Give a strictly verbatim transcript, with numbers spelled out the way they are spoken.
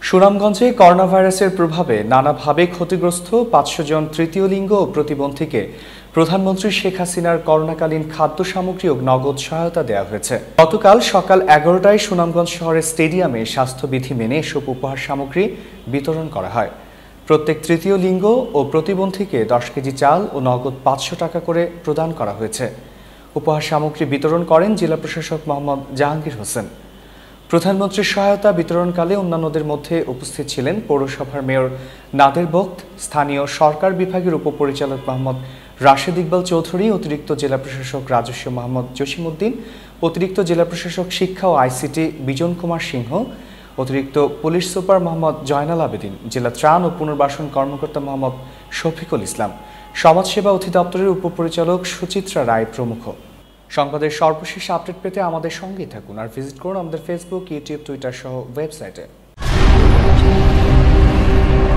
সুনামগঞ্জে করোনা ভাইরাসের প্রভাবে নানাভাবে ক্ষতিগ্রস্ত পাঁচশো জন তৃতীয় লিঙ্গ ও প্রতিবন্ধীকে প্রধানমন্ত্রী শেখ হাসিনার করোনাকালীন খাদ্য সামগ্রী ও নগদ সহায়তা দেওয়া হয়েছে। গতকাল সকাল এগারোটায় সুনামগঞ্জ শহরের স্টেডিয়ামে স্বাস্থ্যবিধি মেনে এসব উপহার সামগ্রী বিতরণ করা হয়। প্রত্যেক তৃতীয় লিঙ্গ ও প্রতিবন্ধীকে দশ কেজি চাল ও নগদ পাঁচশো টাকা করে প্রদান করা হয়েছে। উপহার সামগ্রী বিতরণ করেন জেলা প্রশাসক মোহাম্মদ জাহাঙ্গীর হোসেন। প্রধানমন্ত্রীর সহায়তা বিতরণকালে অন্যান্যদের মধ্যে উপস্থিত ছিলেন পৌরসভার মেয়র নাদের বক্ত, স্থানীয় সরকার বিভাগের উপপরিচালক মোহাম্মদ রাশেদ ইকবাল চৌধুরী, অতিরিক্ত জেলা প্রশাসক রাজস্ব মোহাম্মদ জসিমউদ্দিন, অতিরিক্ত জেলা প্রশাসক শিক্ষা ও আইসিটি বিজন কুমার সিংহ, অতিরিক্ত পুলিশ সুপার মোহাম্মদ জয়নাল আবেদিন, জেলা ত্রাণ ও পুনর্বাসন কর্মকর্তা মোহাম্মদ শফিকুল ইসলাম, সমাজসেবা অধিদপ্তরের উপপরিচালক সুচিত্রা রায় প্রমুখ। সংবাদের সর্বশেষ আপডেট পেতে আমাদের সঙ্গেই থাকুন আর ভিজিট করুন আমাদের ফেসবুক, ইউটিউব, টুইটার সহ ওয়েবসাইটে।